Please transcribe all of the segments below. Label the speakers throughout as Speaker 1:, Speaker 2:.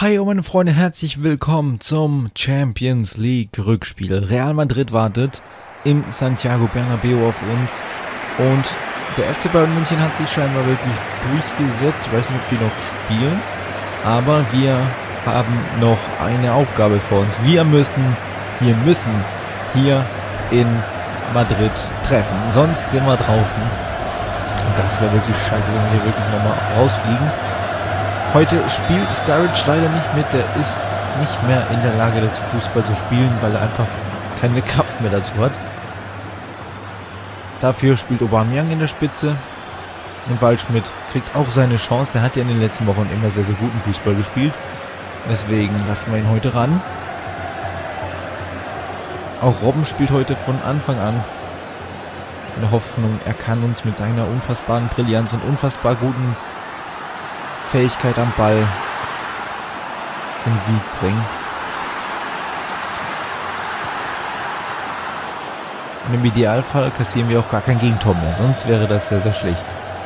Speaker 1: Hi meine Freunde, herzlich willkommen zum Champions League Rückspiel. Real Madrid wartet im Santiago Bernabéu auf uns und der FC Bayern München hat sich scheinbar wirklich durchgesetzt. Ich weiß nicht, ob die noch spielen, aber wir haben noch eine Aufgabe vor uns. Wir müssen hier in Madrid treffen, sonst sind wir draußen. Und das wäre wirklich scheiße, wenn wir hier wirklich nochmal rausfliegen. Heute spielt Sturridge leider nicht mit, der ist nicht mehr in der Lage dazu, Fußball zu spielen, weil er einfach keine Kraft mehr dazu hat. Dafür spielt Aubameyang in der Spitze und Waldschmidt kriegt auch seine Chance. Der hat ja in den letzten Wochen immer sehr, sehr guten Fußball gespielt. Deswegen lassen wir ihn heute ran. Auch Robben spielt heute von Anfang an. In der Hoffnung, er kann uns mit seiner unfassbaren Brillanz und unfassbar guten Fähigkeit am Ball den Sieg bringen. Und im Idealfall kassieren wir auch gar kein Gegentor mehr, sonst wäre das sehr, sehr schlecht.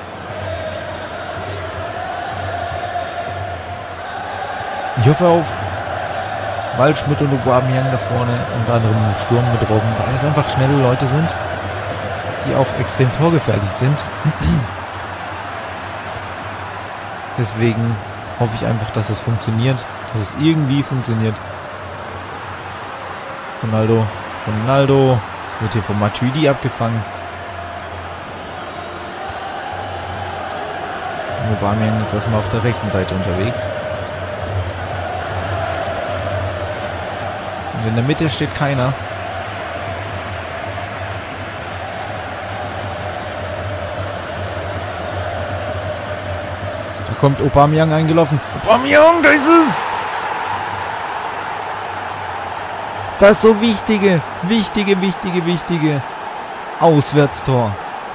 Speaker 1: Ich hoffe auf Waldschmidt und Aubameyang da vorne, unter anderem im Sturm mit Robben, weil das einfach schnelle Leute sind, die auch extrem torgefährlich sind. Deswegen hoffe ich einfach, dass es funktioniert, dass es irgendwie funktioniert. Ronaldo wird hier von Matuidi abgefangen. Und Aubameyang jetzt erstmal auf der rechten Seite unterwegs. Und in der Mitte steht keiner. Kommt Aubameyang eingelaufen. Aubameyang, da ist es! Das so wichtige Auswärtstor.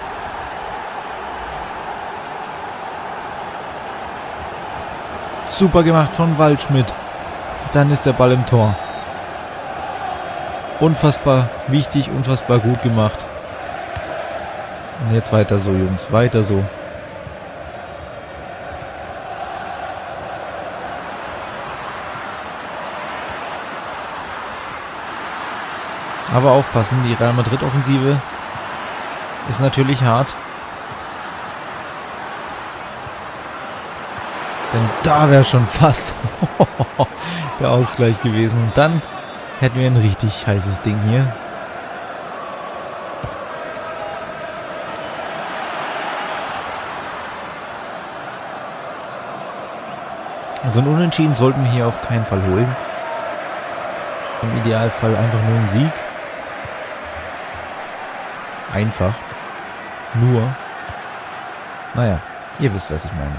Speaker 1: Super gemacht von Waldschmidt. Dann ist der Ball im Tor. Unfassbar wichtig, unfassbar gut gemacht. Und jetzt weiter so, Jungs, weiter so. Aber aufpassen, die Real Madrid-Offensive ist natürlich hart. Denn da wäre schon fast der Ausgleich gewesen. Und dann hätten wir ein richtig heißes Ding hier. Also ein Unentschieden sollten wir hier auf keinen Fall holen. Im Idealfall einfach nur ein Sieg. Einfach. Nur. Naja, ihr wisst, was ich meine.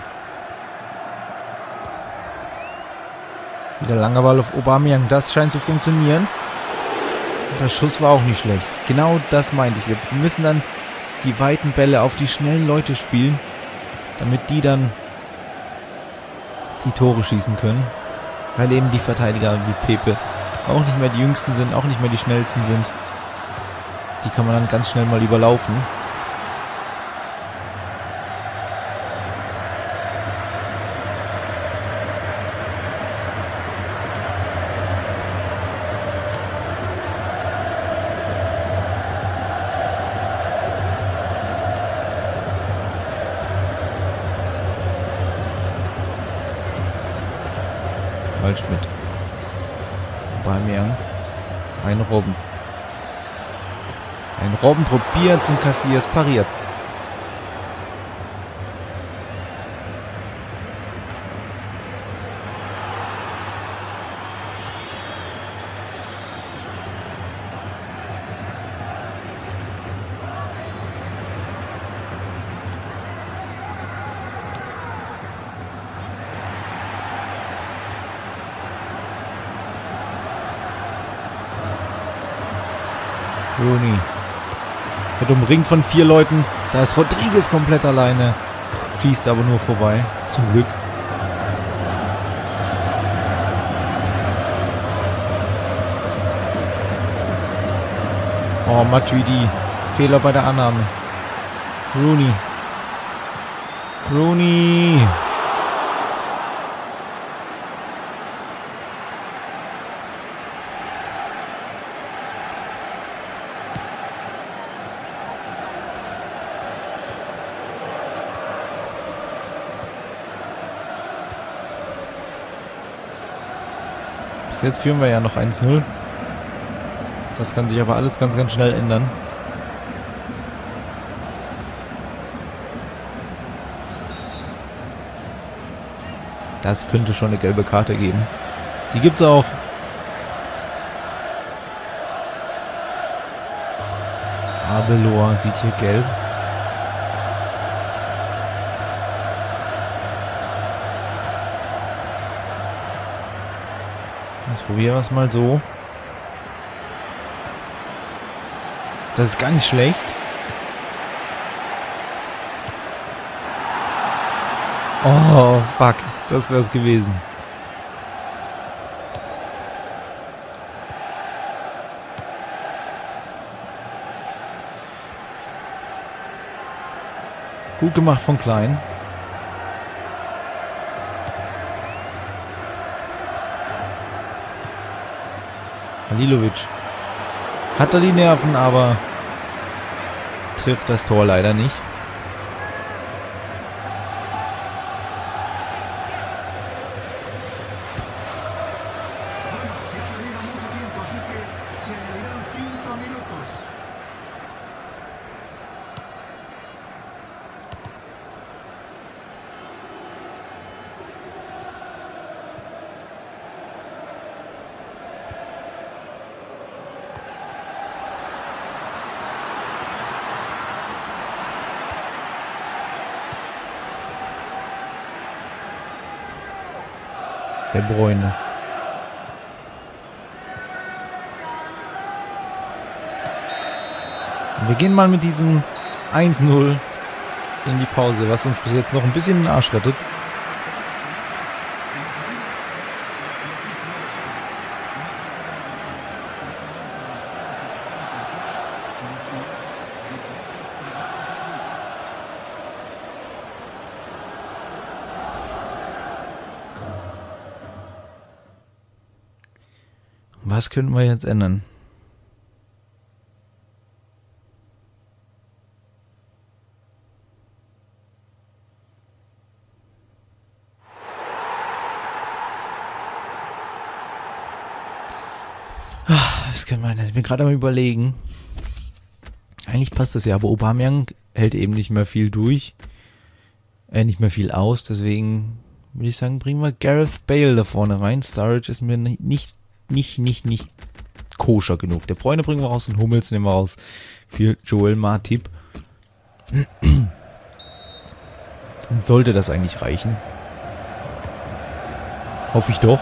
Speaker 1: Wieder langer Ball auf Aubameyang. Das scheint zu funktionieren. Der Schuss war auch nicht schlecht. Genau das meinte ich. Wir müssen dann die weiten Bälle auf die schnellen Leute spielen, damit die dann die Tore schießen können. Weil eben die Verteidiger wie Pepe auch nicht mehr die jüngsten sind, auch nicht mehr die schnellsten sind. Die kann man dann ganz schnell mal überlaufen. Waldschmidt. Aubameyang. Ein Robben. Ein Robben probiert zum Casillas, pariert. Rooney. Wird umringt von 4 Leuten. Da ist Rodriguez komplett alleine. Schießt aber nur vorbei. Zum Glück. Oh, Matuidi. Fehler bei der Annahme. Rooney. Bis jetzt führen wir ja noch 1-0. Das kann sich aber alles ganz, ganz schnell ändern. Das könnte schon eine gelbe Karte geben. Die gibt's auch. Arbeloa sieht hier gelb. Jetzt probieren wir es mal so. Das ist gar nicht schlecht. Oh, fuck. Das wäre es gewesen. Gut gemacht von Klein. Halilovic hat da die Nerven, aber trifft das Tor leider nicht. De Bruyne. Und wir gehen mal mit diesem 1-0 in die Pause, was uns bis jetzt noch ein bisschen den Arsch rettet. Was könnten wir jetzt ändern? Was können wir ändern? Ich bin gerade am Überlegen. Eigentlich passt das ja, aber Aubameyang hält eben nicht mehr viel durch. Nicht mehr viel aus, deswegen würde ich sagen, bringen wir Gareth Bale da vorne rein. Sturridge ist mir nicht koscher genug. Der Bräune bringen wir raus und Hummels nehmen wir raus für Joel Matip. Dann sollte das eigentlich reichen. Hoffe ich doch.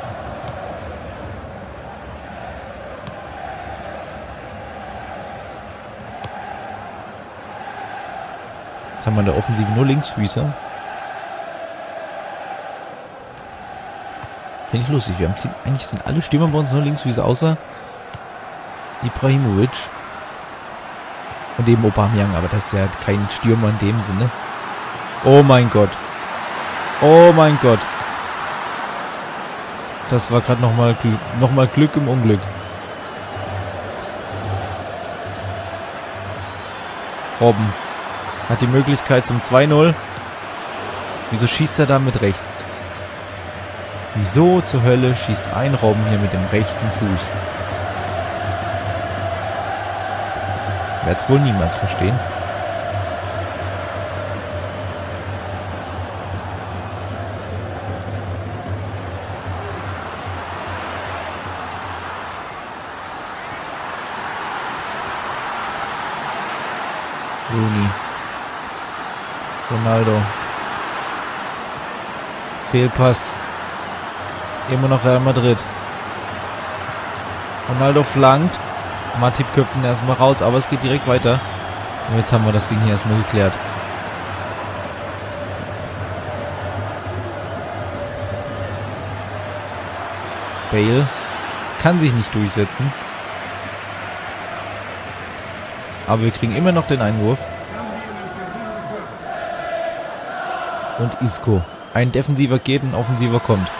Speaker 1: Jetzt haben wir in der Offensive nur Linksfüßer. Finde ich lustig. Eigentlich sind alle Stürmer bei uns nur Linksfüßer, außer Ibrahimovic. Und eben Aubameyang, aber das ist ja kein Stürmer in dem Sinne. Oh mein Gott. Oh mein Gott. Das war gerade nochmal Glück im Unglück. Robben hat die Möglichkeit zum 2-0. Wieso schießt er da mit rechts? Wieso zur Hölle schießt ein Robben hier mit dem rechten Fuß? Werde es wohl niemals verstehen. Rooney. Ronaldo. Fehlpass. Immer noch Real Madrid. Ronaldo flankt. Matip köpft ihn erstmal raus, aber es geht direkt weiter. Und jetzt haben wir das Ding hier erstmal geklärt. Bale kann sich nicht durchsetzen. Aber wir kriegen immer noch den Einwurf. Und Isco. Ein Defensiver geht, ein Offensiver kommt.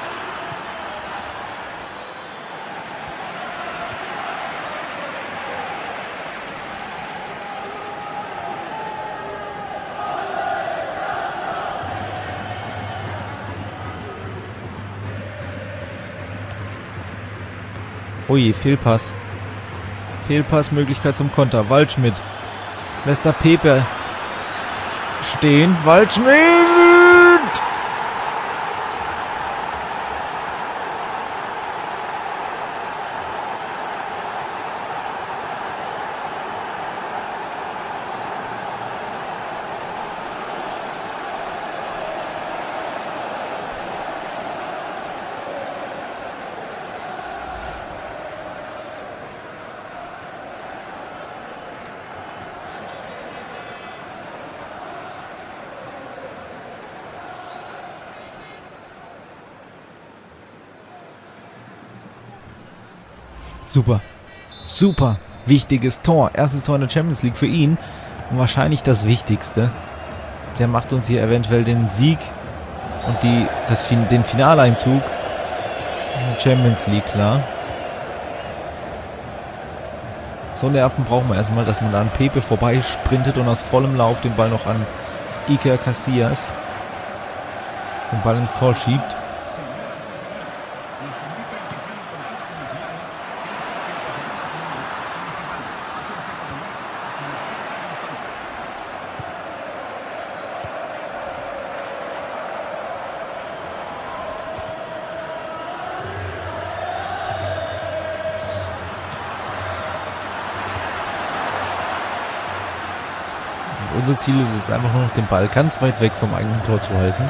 Speaker 1: Ui, Fehlpass. Fehlpassmöglichkeit zum Konter. Waldschmidt lässt da Pepe stehen. Waldschmidt! Super. Super. Wichtiges Tor. Erstes Tor in der Champions League für ihn. Und wahrscheinlich das Wichtigste. Der macht uns hier eventuell den Sieg und den Finaleinzug in der Champions League klar. So Nerven brauchen wir erstmal, dass man da an Pepe vorbei sprintet und aus vollem Lauf den Ball noch an Iker Casillas den Ball ins Tor schiebt. Unser Ziel ist es einfach nur noch, den Ball ganz weit weg vom eigenen Tor zu halten.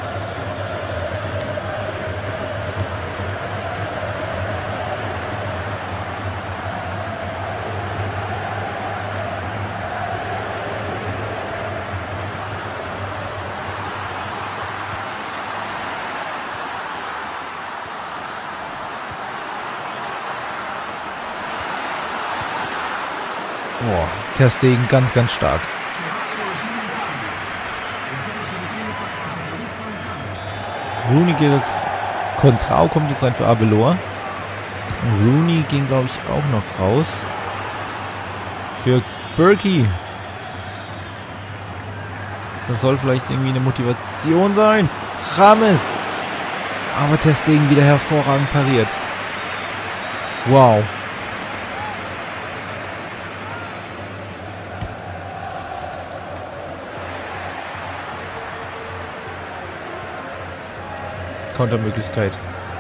Speaker 1: Boah, Ter Stegen ganz, ganz stark. Rooney geht jetzt, Contrao kommt jetzt rein für Arbeloa. Und Rooney ging, glaube ich, auch noch raus. Für Berkey. Das soll vielleicht irgendwie eine Motivation sein. James. Aber Ter Stegen wieder hervorragend pariert. Wow. Kontermöglichkeit.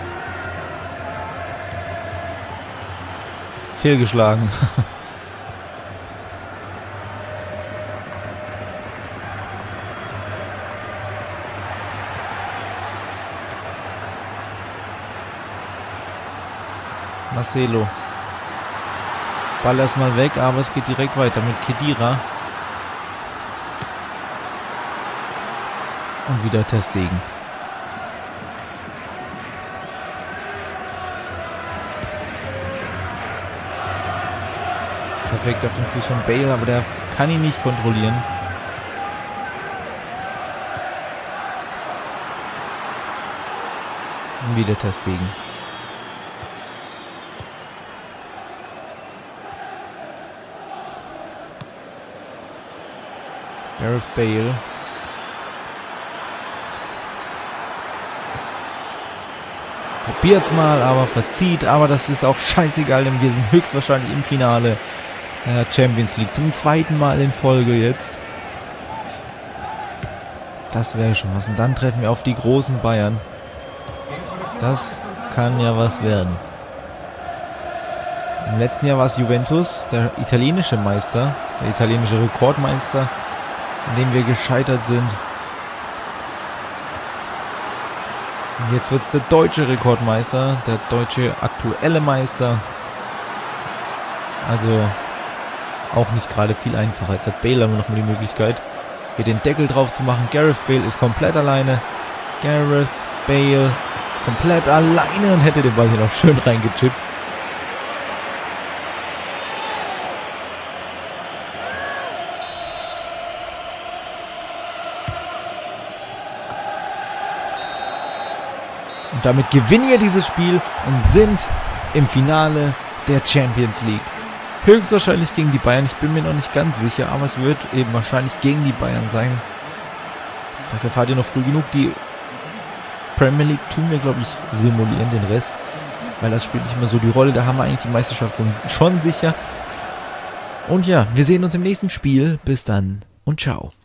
Speaker 1: Fehlgeschlagen. Marcelo. Ball erstmal weg, aber es geht direkt weiter mit Khedira. Und wieder Ter Stegen. Perfekt auf den Fuß von Bale, aber der kann ihn nicht kontrollieren. Und wieder Ter Stegen. Gareth Bale. Probiert's mal, aber verzieht. Aber das ist auch scheißegal, denn wir sind höchstwahrscheinlich im Finale der Champions League. Zum zweiten Mal in Folge jetzt. Das wäre schon was. Und dann treffen wir auf die großen Bayern. Das kann ja was werden. Im letzten Jahr war es Juventus, der italienische Meister, der italienische Rekordmeister, an dem wir gescheitert sind. Und jetzt wird es der deutsche Rekordmeister, der deutsche aktuelle Meister. Also auch nicht gerade viel einfacher. Jetzt hat Bale aber nochmal die Möglichkeit, hier den Deckel drauf zu machen. Gareth Bale ist komplett alleine. Gareth Bale ist komplett alleine und hätte den Ball hier noch schön reingechippt. Und damit gewinnen wir dieses Spiel und sind im Finale der Champions League. Höchstwahrscheinlich gegen die Bayern, ich bin mir noch nicht ganz sicher, aber es wird eben wahrscheinlich gegen die Bayern sein. Das erfahrt ihr noch früh genug. Die Premier League tun wir, glaube ich, simulieren den Rest. weil das spielt nicht immer so die Rolle. Da haben wir eigentlich die Meisterschaft schon sicher. Und ja, wir sehen uns im nächsten Spiel. Bis dann und ciao.